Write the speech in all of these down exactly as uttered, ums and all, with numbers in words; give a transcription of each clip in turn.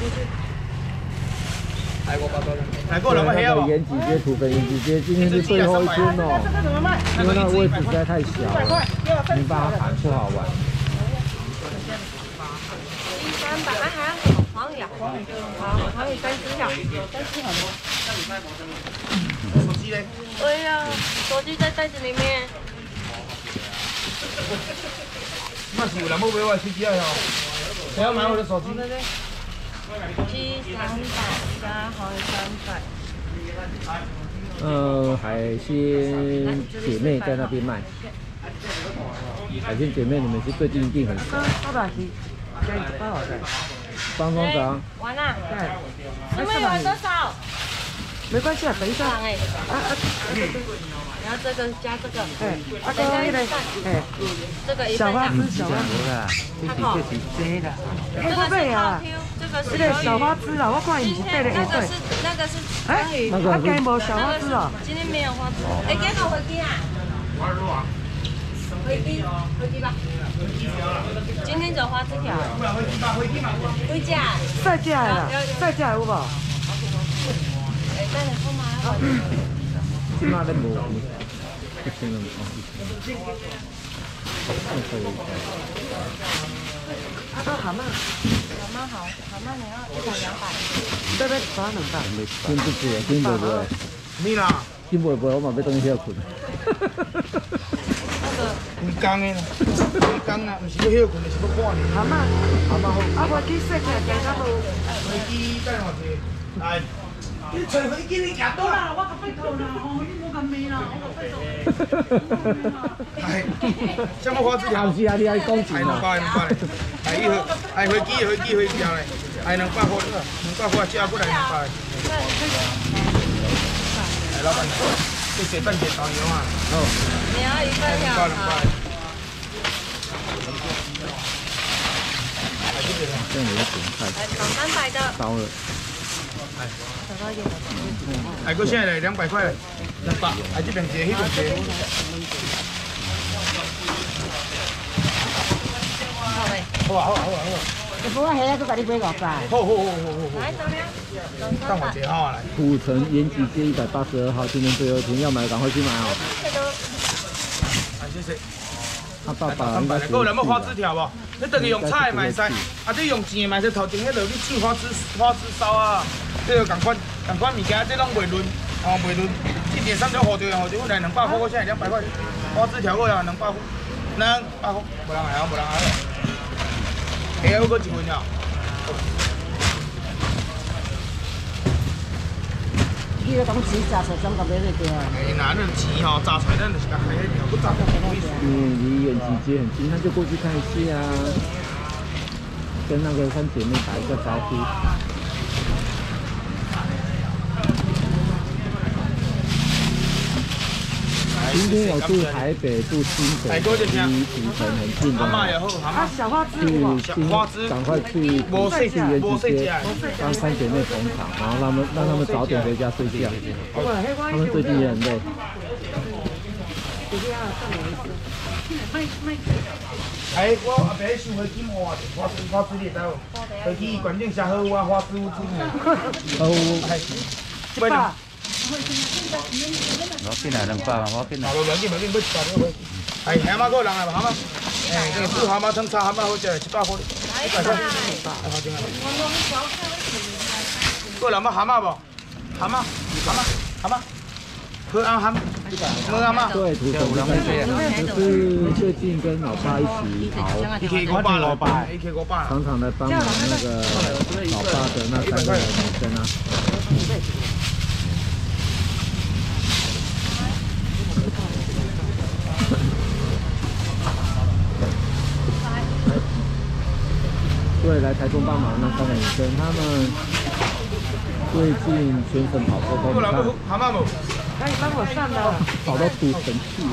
来我包多了。来过了吗？ 那个延吉街、土城延吉街，今天是最后一天哦，因为那个位置实在太小了，没办法喊，不好玩。 一三百，还还有黄鱼啊，黄鱼，好，黄鱼三只条，三只好的。 手机嘞？ 哎呀，手机在袋子里面。 那是有人要买我的手机啊？谁要买我的手机？ 七三百加黄鱼三百。 呃，海鲜姐妹在那边卖。海鲜姐妹，你们是最近一定很熟。 八百七，加一八百。 方庄长。 完了。 对。 你们玩多少？ 没关系啊，等一下。 哎。啊啊。然后这个加这个。哎。啊，这个那个。哎。这个一小花枝，小花枝。 这个是真的。 这个是套 Q， 这个是。 这个小花枝啊，我看伊是对的，哎对。 那个是黄鱼。 那个今天无小花枝哦。 今天没有花枝。哎，给个回机啊。回机，回机吧。今天走花枝条。回家。 再加啦，再加有无？ 哎，等下好嘛。 今嘛咧无，一千两哦，一千。可以。 啊，蛤蟆。 蛤蟆好，蛤蟆你要一百两百。 这边抓两百。 真不止，真不会。 你啦？ 真不会，我嘛要等去遐困。 规工的啦，规工啦，唔是要休困，就是要看呢。 蛤蟆， 蛤蟆好。 啊，飞机说起来加到无？ 飞机等下子，来，你坐飞机你行倒啦，我甲拜托啦，吼，你莫咁骂啦，我甲拜托。哎，什么花枝条？ 是啊，你爱讲钱啊。两百，两百嘞。哎，伊哎飞机飞机飞机嘞，哎两百块了，两百块接过来两百。哎，老板，这水半截导游啊。 好。你要一份呀？ 两百两百。 这样有点太。 来，炒三百的。 高了。 哎。哎，哥现在来两百块，两百，哎这边接，那边接。 好嘞。 好啊好啊好啊好啊。 你不过下个甲你买五百。 好好好好好。来，走了。等我接好啊来。 土城延吉街一百八十二号，今天最后一天，要买赶快去买哦。 谢谢。 他爸爸应该是。 有人要花枝条无？你等于用菜的买使，啊你用钱的买使。头前迄落你煮花枝花枝烧啊，这个共款共款物件，这拢袂论，哦袂论。一点三条好着好着，我来两百块，我现在两百块。花枝条我呀两百块，两百块，无人买啊无人买。下好搁一份了。 你个讲钱炸出怎咁买得着啊？ 哎，那那钱吼炸出来，咱就是甲开迄条，不炸不好意思。 嗯，离延吉街很近，那就过去看一下，跟那个三姐妹打一个招呼。今天有住台北、住新北，离土城很近的， 啊，小花枝去花枝，赶快去去延吉街，帮三姐妹捧场，然后让他们让他们早点回家睡觉。他们最近也很累。 哎，我后壁想飞机换者，花枝花枝你会知无？飞机关键写好我花枝有煮呢。 哦， 一百。 我进来两百嘛，我进来。 无要紧，无要紧，要一百就好。哎，蛤蟆够人啊，蛤蟆。哎，这个煮蛤蟆汤炒蛤蟆好食，一百块。一百块。哎，好听啊。够人要蛤蟆无？蛤蟆，蛤蟆，蛤蟆。河岸蛤蟆。河蛤蟆。 对，土城的就是最近跟老爸一起跑， 一 K 五百了，一 K 五百。 常常来帮忙那个老爸的那三个女生啊。对，来台中帮忙那三个女生，她们最近全省跑沟通，你看， 可以帮我上的， 跑到土城去。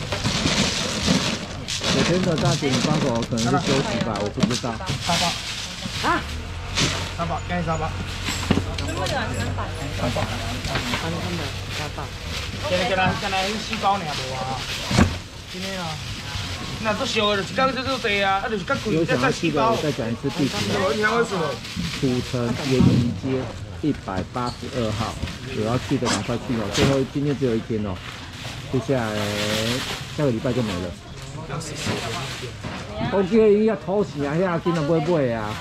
有天的大姐，你帮我可能是休息吧，我不知道。 三百。啊？三百，加三百。 全部就三百。 三百。 三百，三百。 今日今日今日四包尔无啊？今日啊。 那都小的，一缸就做多啊，啊就是较贵， 有再想要去的， 再四包我。再讲一次地址。 我听我说， 土城延吉街一百八十二号，有要去的赶快去哦！最后今天只有一天哦，接下来下个礼拜就没了。我叫伊遐土城遐今日买买啊！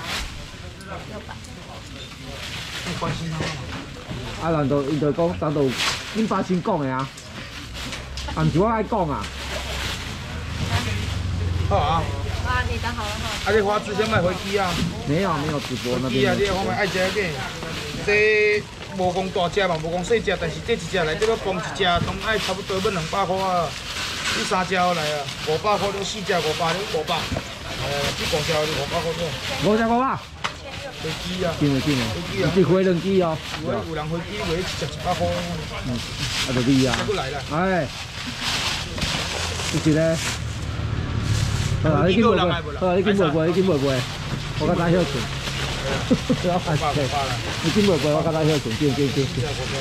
关心他。 啊，人都因就讲，人都恁爸先讲的啊，啊，毋是我爱讲啊。 好啊， 啊，你的好了哈。 啊，你花枝先卖飞机啊。 没有没有直播那机啊， 边。 你方面爱食个，这无讲大只嘛，无讲细只，但是这一只内底要放一只，拢爱差不多要两百块啊。你三只来啊，五百块，你四只五百，你五百。哎，这五只你五百块多。 五只五百。 飞机啊， 真的真的， 飞机啊， 一回两支哦。 有有人飞机卖一只一百块。 嗯，啊，就你啊。 再来啦。 哎，就是咧。好啦，你去买买，好啦，你去买买，你去买买，我较早晓顺。我发现，你去买买，我较早晓顺，见见见。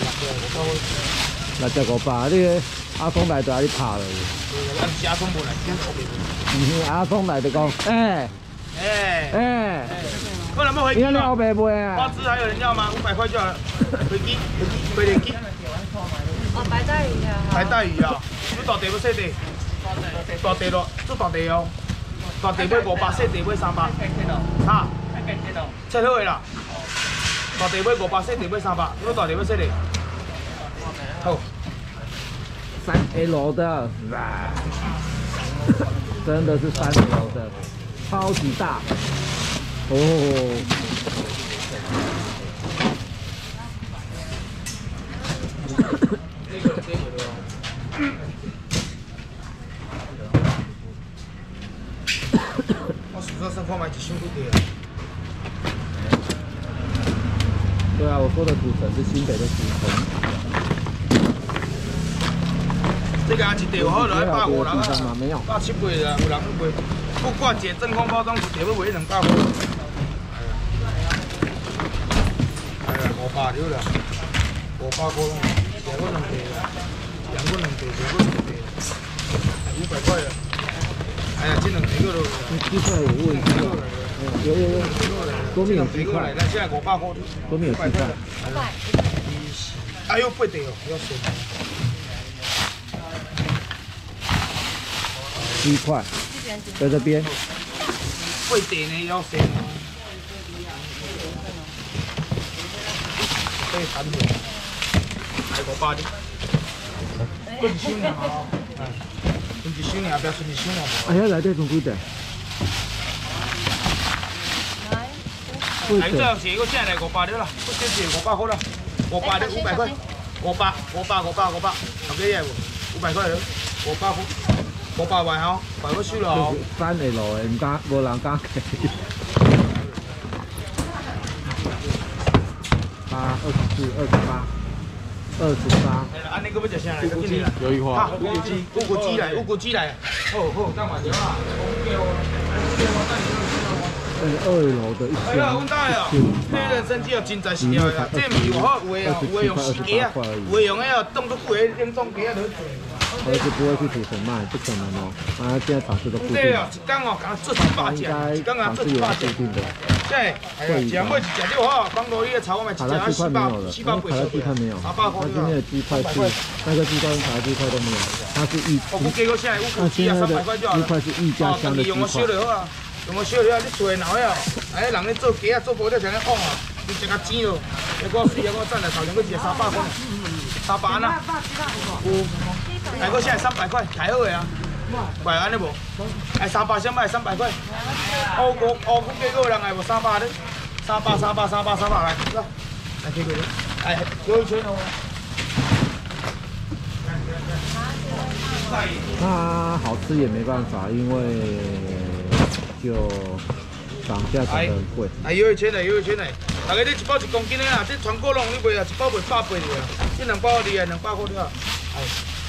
六只五百，你个阿峰来就爱你拍了。 阿峰无来， 嗯，阿峰来就讲，哎哎哎， 可能要飞机你看你后嘛？ 背买啊？ 花枝还有人要吗？五百块就好了。飞机，飞机，飞电机。 哦，白带鱼啊。 白带鱼啊，要大地要细地？大地咯，做大地哦。大地买五百，细地买三百。哈？切好个啦。大地买五百，细地买三百。要大地要细地？好。 三 L 的，真的是三 L 的，超级大哦。 我数说生看买一箱几地啊？ 对啊，我说的土城是新北的土城。 这个一地好就要百五人啊， 没有， 百七八啦，有人要卖。不管一个真空包装一地要卖两百块。哎呀，五百了啦，五百块啦，两个两地，两个两地，两个两地，五百块了。哎呀，这两地个咯。 鸡块有问题啊？有有有，多面有鸡块。 那现在五百块。 多面有鸡块。 五百。 哎呦，八地哦，要算。 鸡块，在这边。 八地呢要算。可以谈的，还五百的。过一箱尔吼，哎，剩一箱尔，不要剩一箱尔。 哎呀，内底仲几袋？ 哎，最后是我现在来五百了啦，我这是五百块啦，五百的五百块，五百五百五百五百，头几页无？五百块了，五百块，五百块吼，快要收了吼。 三 L 的，唔敢，无人敢给。八二十四、二十八、二十八。 安尼，搁要食啥来？乌骨鸡， 鱿鱼花。 乌骨鸡，乌骨鸡来，乌骨鸡来。好好，等慢点啊。 这是二楼的一哎呀， 箱。 阮大哦，迄人生机哦，真材实料呀。这毋是有好有诶哦，有诶用死鸡啊，有诶用诶哦，冻到贵诶冷冻鸡啊，落去。 儿子不会去土城卖，不可能哦。啊，现在场次都固定。 对哦，一缸哦，敢做一百只，一缸啊做一百只。对，哎呀，只买一只就好，放到你个炒，我买一只啊四百四百八十块，三百块。 他今天的鸡块是那个鸡块跟卡拉鸡块都没有，它是一。 我估计个现在乌骨鸡啊，三百块就好了。 鸡块是一家香的鸡块。 用我烧就好啊，用我烧就好，你做闹的哦。哎，人咧做鸡啊，做无了像咧放啊，你食较煎咯，一个水一个赞来，头前个一三百块，三百安啦。有。哎，我现在三百块，太好个啊！喂，安尼无？哎，三百先卖三百块。乌骨乌骨鸡个人哎无三百咧，三百三百三百三百来，来，来这个，哎，有一圈哦。 它好吃也没办法，因为就涨价涨得很贵。 哎，有一圈嘞，有一圈嘞。大家你一包一公斤的啦，这全国拢你卖啊，一包卖百八的啦，这两包你啊，两百块了。哎。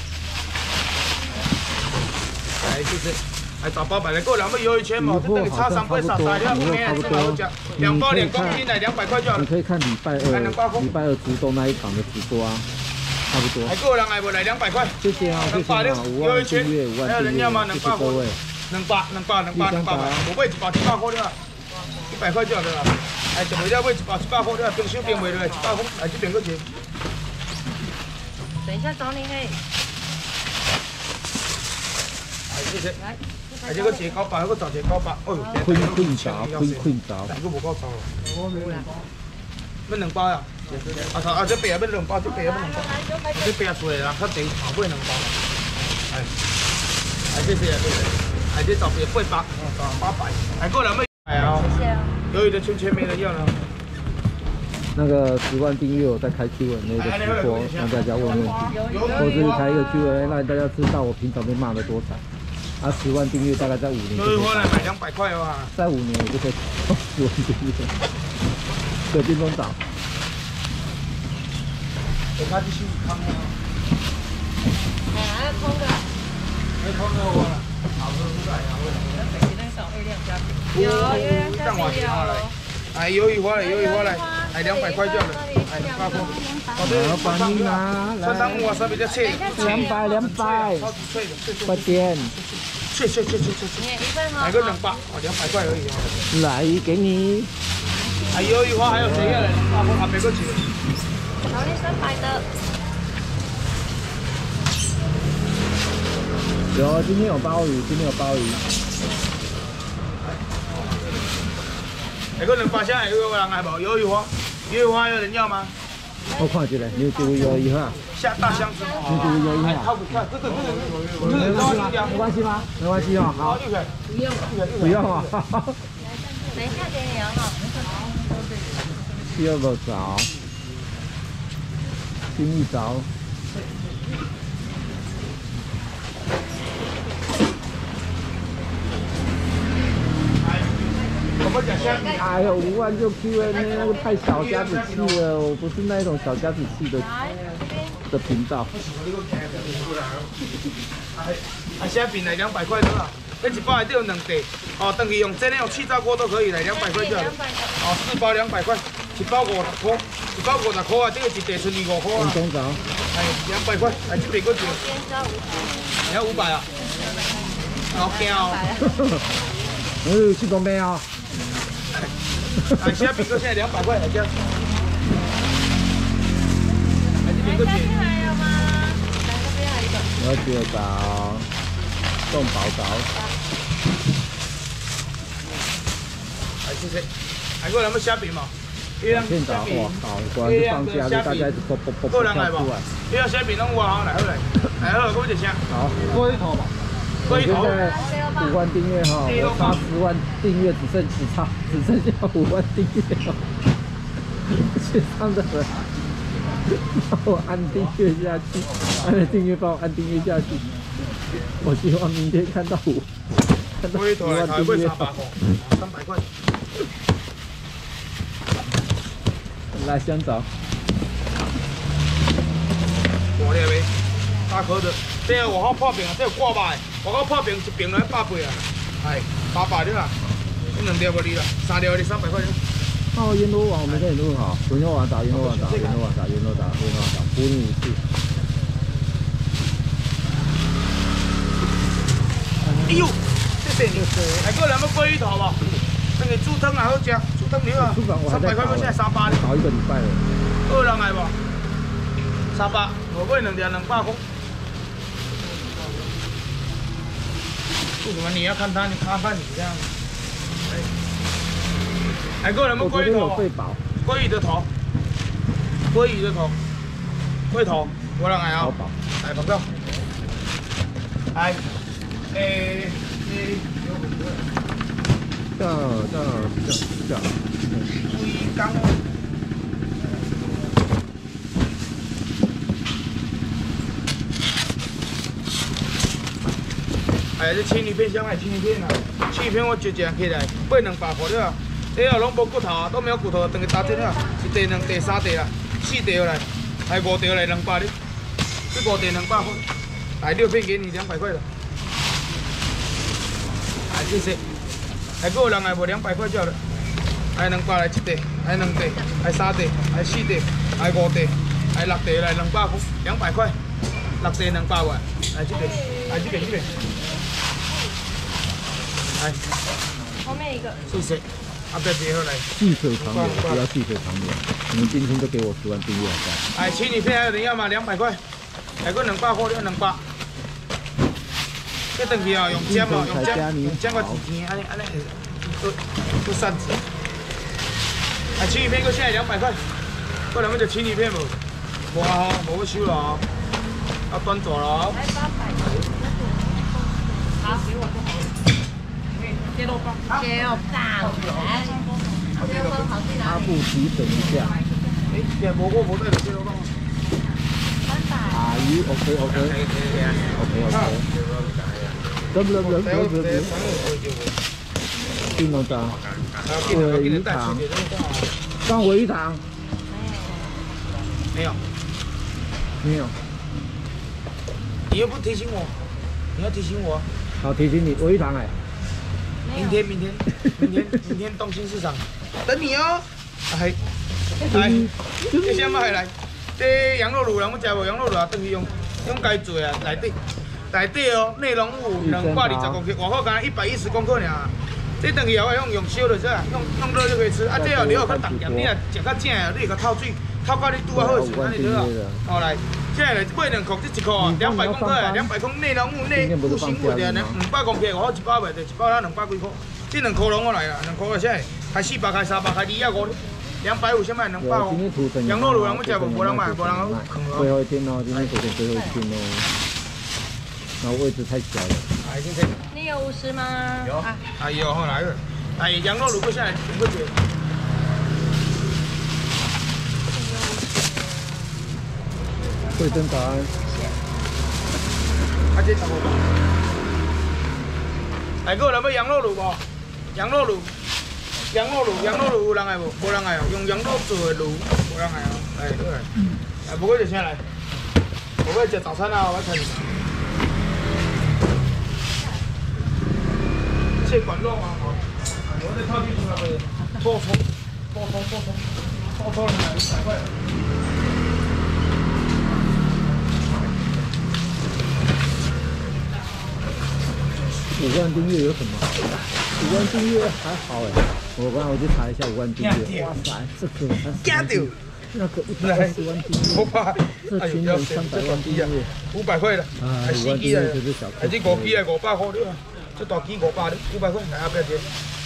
哎，就是，哎，大包买来个人要游一圈嘛，这等于差三倍三三了，五年真好吃。两包两公斤来两百块就好了。 你可以看礼拜二，礼拜二竹东那一场的直播啊，差不多。 哎，个人来不来两百块？ 谢谢啊，谢谢啊，五万订阅，五万订阅，谢谢各位。 两百两百两百两百，无买一包一百块了，一百块就好了啦。哎，就为了买一包一百块了，冰箱冰袂落来一百块，来这边搁钱。 等一下找你嘿。 哎，谢谢。来，哎，这个一九百，搁找一九百。哦呦， 困困着，困困着。 哪个无够糟了？要两包呀？啊，啊，这边要两包，这边要两包。这边出来啦，较济，后尾两包。哎，哎，谢谢谢谢。哎，这照片八百，哦，八百。哎，过来没？哎呀， 谢谢啊。 由于的圈圈没人要了。 那个十万订阅我在开 Q and A 的直播，让大家问问题，或者是开一个 Q and A 让大家知道我平常被骂的多惨。啊，十万订阅大概在五年就可以。 所以来买两百块哇！ 在五年我就可以到十万订阅。有冰风岛。 我看继续看啊。 哎，空的。 没空的我了，差不多是这样了。 那北京那少月亮虾饼。有月亮虾饼有。 哎，鱿鱼花嘞，鱿鱼花嘞，哎，两百块就了，哎，两百块。哦，对， 帮你拿， 酸汤木啊，上面的脆， 两百两百， 脆的，脆脆。 快点， 脆脆脆脆脆脆。买个两百，哦，两百块而已哦。 来，给你。 哎，鱿鱼花还有谁要嘞？两百块还没个几。 好，你三百的。 有，今天有鲍鱼，今天有鲍鱼。 那个两百现在有人来不？鱿鱼花，鱿鱼花有人要吗？ 我看一下，你有几位鱿鱼哈？ 下大箱子。 你几位鱿鱼哈？ 靠不靠？这个这个这个， 没关系吗？没关系哦，好。 不用， 不用啊。 等一下给你啊哈。 第二个找，新一找。哎呦，五万就 Q and A 那个太小家子气了，我不是那种小家子气的的频道。 啊，虾饼来两百块的啦，那一包内底有两袋，哦，等于用真的用气炸锅都可以，来两百块就好了。哦，四包两百块，一包五十块，一包五十块啊，这个一袋剩二五块啊。 中找。 哎，两百块，来这边个钱。你要五百啊？好惊哦。 嗯，去东边啊。 哎，虾饼哥现在两百块来这。来这边个钱。 还有吗？来这边还有一个。 我要去找动宝找。 哎，谢谢。还过来么虾饼嘛？ 现找哇，好，果然是放假了，大家一直啵啵啵啵跳出来。 你要虾饼弄我好来好来，来好，我就先。 好， 龟头吧。龟头。 现在五万订阅哈，我差十万订阅只剩只差只剩下五万订阅了。线上的人帮我按订阅下去，按了订阅帮我按订阅下去。我希望明天看到五看到十万订阅。 三百块。 来香枣。 大粒的，大颗的。这个我好破饼啊，这个挂吧的，我讲破饼一饼来八八啊，哎，八百的啦。这两粒无你啦，三粒你三百块。 哦，阎罗王，我们这里都很好。阎罗王打，阎罗王打，阎罗王打，阎罗打，阎罗王打，补你五次。 哎呦，谢谢你。还过来么龟头吧？那个猪汤也好食，猪汤牛啊，三百块，我现在三百呢。 搞一个礼拜了。 二人来不？三百，我买两条两百块。为什么你要看他，你看看你这样？哎，还过来么龟头？鲑鱼的头，鲑鱼的头，龟头，我人来啊！来，报告。来，诶诶。 这这这这。 龟缸。哎，这青鱼片香哎，青鱼片啊，青鱼片我就这样起来，买两百块了。这个拢无骨头啊，都没有骨头，等于打针了，一袋、两袋、三袋啦，四袋来，还五袋来两百的，这五袋两百块，来六片给你两百块的。哎，谢谢。还个人还无两百块就好了。还两百来一袋，还两袋，还三袋，还四袋，还五袋，还六袋来两百块，两百块，六袋两百块，来这边，来这边这边。 来， 后面一个。 谢谢。啊，别别后来。 细水长流，不要细水长流。你们今天就给我十万订阅好不好？ 哎，奇女片还有人要吗？两百块，来个两百块，两两百。这等去啊，用尖哦，用尖，用尖个甜甜，安尼安尼，都都扇子。哎，奇女片个现在两百块，过两个就奇女片无？无啊，无要收了哦，要端走了哦。 来八百。好，给我就好了。接肉棒，接肉棒，来，接肉棒跑去哪阿里？ 布提醒一下。 哎，也无我无带着接肉棒。 三百。 Are you OK OK OK OK？ 得不得不得不得不得？金龙章，尾鱼汤，放尾鱼汤。 没有， 没有。 你又不提醒我，你要提醒我。 好，提醒你，尾鱼汤哎。 明天，明天，明天，明天东兴市场等你哦。哎，来，这什么来来？这羊肉炉，人要食无？羊肉炉啊，等于用用该做啊，内底内底哦，内容有两百二十公克，外口干一百一十公克尔。这等于也要用用烧的是啊，用用热就可以吃。啊，这哦，你要较重咸，你若食较正啊，你个透水，透到你拄啊好时，安尼对啊。好来，这来买两块，这一块啊，两百公克啊，两百公内容物内固形物的，两两百公克，外口一百卖，就一百咱两百几块。这两块拢我来啊，两块个啥？开四百，开三百，开二啊五。两百五，先卖两百五。羊肉炉人要食无？无人买，无人要啃哦。 最后一天哦，今天昨天最后一天哦。然后位置太小了。 哎，先生。 你有五十吗？ 有。啊有，好来个。哎，羊肉炉过下来，全部结。 慧珍早安。 啊，这差不多。来个人要羊肉炉无？羊肉炉。羊肉炉，羊肉炉有人爱无？无人爱哦，用羊肉做的炉，无人爱哦。哎，对。哎，不过就先来。我要食早餐啊，我要看。这管肉啊，好。我再套进去那个爆葱，爆葱，爆葱，爆葱两百块。 五万订阅有什么好的？五万订阅还好哎，我刚刚我去查一下五万订阅，哇塞，这个才十万，那个一百二十万订阅， 我怕这群人三百万订阅， 五百块了，还四支啊，还这五支啊五百块了，这大支五百了，五百块来啊不要紧。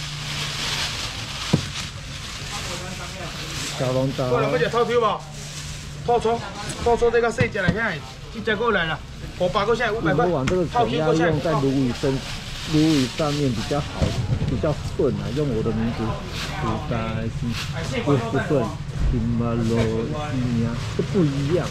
小笼包， 过来要食套抽无？套抽，套抽这个细只来遐，这只过来了，五百个现在五百块，套抽要用在鲈鱼身。鲈鱼上面比较好，比较顺啊，用我的名字，不担心，不不顺，什么罗西呀，这不一样。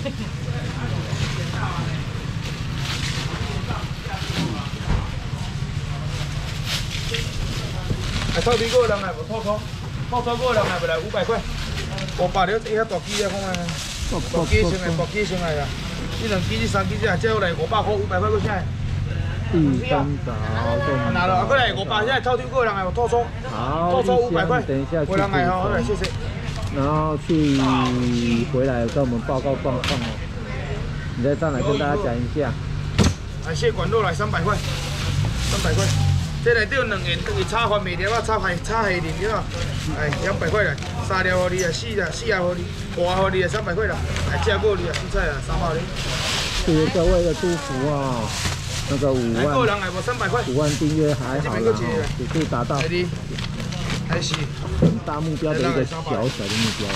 哎，套皮个人来无？套抽，套抽个人来不来？五百块，五百了，这遐大鸡啊，看啊，大鸡先来，大鸡先来啊，这两鸡、这三鸡这接下来五百块，五百块个啥？ 第三早， 拿了，过来五百，现在套抽个人来，我套抽，套抽五百块， 等一下个人来哦，谢谢。 然后去回来跟我们报告状况哦。你再上来跟大家讲一下。 哎，蟹管肉来三百块，三百块。这内底有两元，等于炒饭袂了啊，炒海炒虾仁对吧？哎，两百块啦，三条互你啊，四啦，四啊互你，五啊互你啊，三百块啦。哎，加过你啊，蔬菜啊，三百哩。 谢谢各位的祝福啊！那个五万， 个人来无三百块， 五万订阅还好啦，也可以达到还是很大目标的一个小小的目标。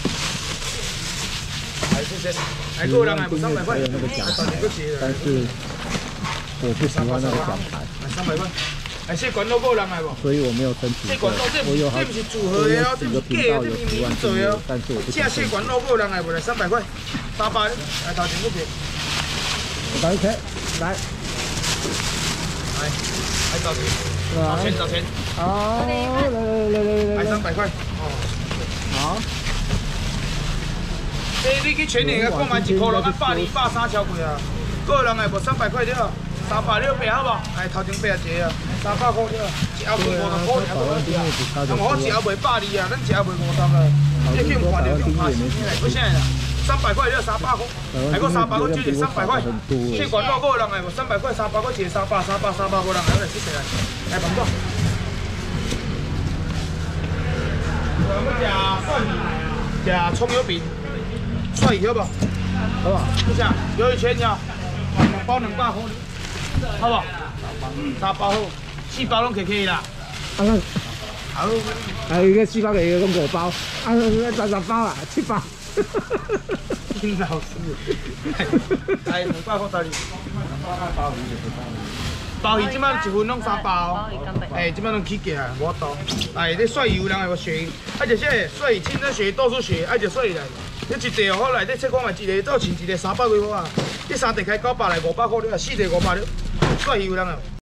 哎，谢谢。哎，个人来无三百块， 还有那个奖牌，但是我不喜欢那个奖牌。 三百块。哎，这管肉个人来无？ 所以我没有申请。我有好，我有几个频道有十万订阅，但是我不想申请。 这管肉个人来无来三百块，三百，来头前嗰边。 来，OK，来。 来，来找钱，找钱，找钱。 好，来来来来来来， 来三百块。哦， 好。 诶，你去全年个购买一箍落个百二、百三超贵啊！个人的无三百块对，三百六百好无？哎，头前八一个啊，三百块对，一盒卖五十块，还无几啊？那么我一盒卖百二啊，咱一盒卖五十啊，这去用看着用拍死起来，不啥啦？三百块了，三百块，还个三百块就是三百块。去管肉个人的无三百块，三百块就是三百，三百三百个人来来，谢谢来，来捧场。 要吃蒜鱼，吃葱油饼，蒜鱼好不好？ 好不好？ 就这样，鱿鱼圈要两包两百块，好不好？三包好，四包拢可以啦。 啊那。 好， 啊，一个四包给一个五包，啊，十十包啊，七包。 金老师，来两百块台币。鲍鱼即摆一份拢三包，哎，即摆拢起价，无多。哎，这蒜鱼有人会学，啊，就是蒜鱼清蒸鳕鱼、豆豉鳕鱼，爱就蒜鱼来。你一地哦，好来，你切看嘛，一个到千一个三百几块啊，你三地开九百来五百块了，四地五百了，蒜鱼有人啊。